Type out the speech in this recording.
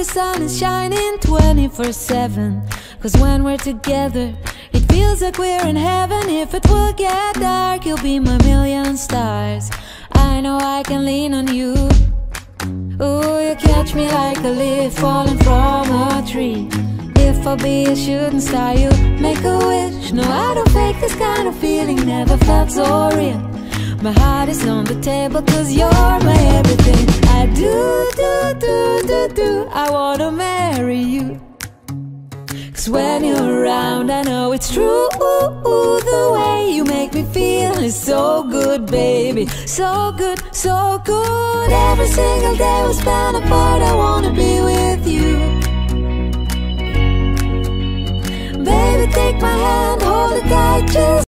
the sun is shining 24/7. Cause when we're together, it feels like we're in heaven. If it will get dark, you'll be my million stars. I know I can lean on you. Ooh, you catch me like a leaf falling from a tree. If I'll be a shooting star, you make a wish. No, I don't fake this kind of feeling, never felt so real. My heart is on the table cause you're my everything. I do, I wanna marry you. Cause when you're around I know it's true. The way you make me feel is so good, baby. So good, so good. Every single day we spend apart, I wanna be with you. Baby, take my hand, hold it tight, just